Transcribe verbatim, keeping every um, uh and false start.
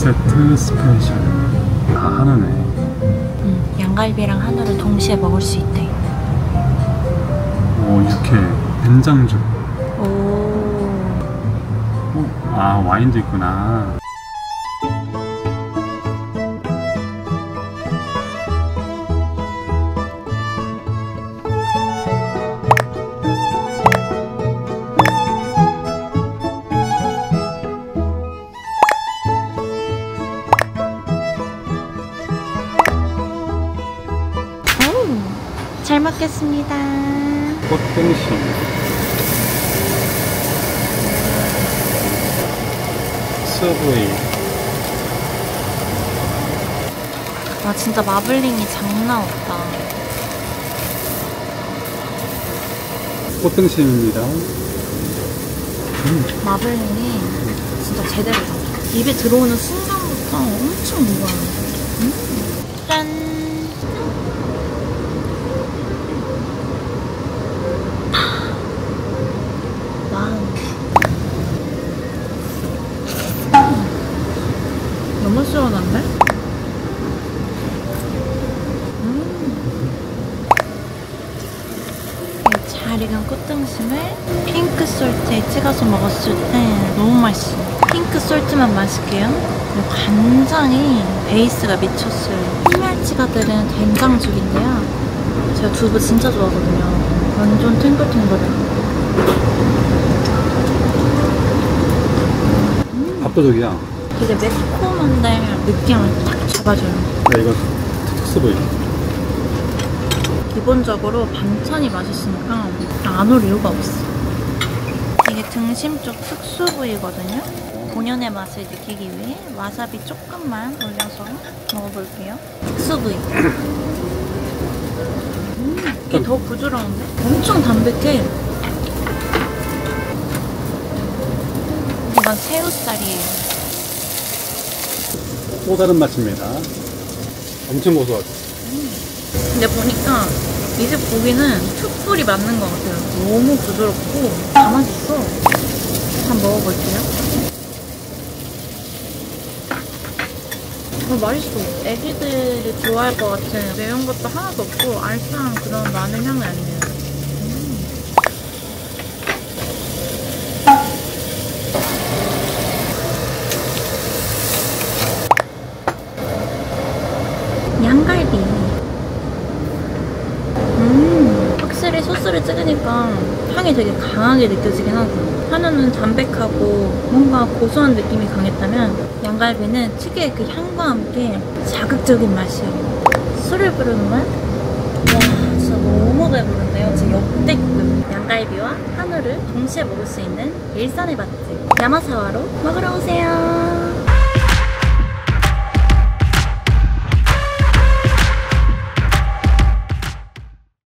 세트 스페셜. 아, 한우네. 응, 양갈비랑 한우를 동시에 먹을 수 있대. 오, 육회, 된장죽. 오. 오, 아, 와인도 있구나. 잘 먹겠습니다. 꽃등심. 수구이. 와, 진짜 마블링이 장난 없다. 꽃등심입니다. 음. 마블링이 진짜 제대로다. 입에 들어오는 순간부터 엄청 무거워요. 음. 짠! 너무 시원한데? 음. 이 잘 익은 꽃등심을 핑크 솔트에 찍어서 먹었을 때 너무 맛있어. 핑크 솔트만 마실게요. 그리고 간장이 베이스가 미쳤어요. 흰말치가 들은 된장죽인데요. 제가 두부 진짜 좋아하거든요. 완전 탱글탱글해. 음. 밥도둑이야. 되게 매콤한데 느낌을 딱 잡아줘요. 네, 이거 특수부위. 기본적으로 반찬이 맛있으니까 안 올 이유가 없어. 이게 등심 쪽 특수 부위거든요. 본연의 맛을 느끼기 위해 와사비 조금만 올려서 먹어볼게요. 특수 부위. 음, 이게 더 부드러운데? 엄청 담백해. 이건 새우살이에요. 또 다른 맛입니다. 엄청 고소하죠. 음. 근데 보니까 이 집 고기는 툭불이 맞는 것 같아요. 너무 부드럽고 다 맛있어. 한번 먹어볼게요. 어, 맛있어. 애기들이 좋아할 것 같은 매운 것도 하나도 없고 알싸한 그런 마늘 향이 아니에요. 음. 양갈비. 음, 확실히 소스를 찍으니까 향이 되게 강하게 느껴지긴 하고, 한우는 담백하고 뭔가 고소한 느낌이 강했다면 양갈비는 특유의 그 향과 함께 자극적인 맛이에요. 술을 부르는 맛? 와, 진짜 너무 배부른데요. 진짜 역대급. 양갈비와 한우를 동시에 먹을 수 있는 일산의 맛집 야마사와로 먹으러 오세요.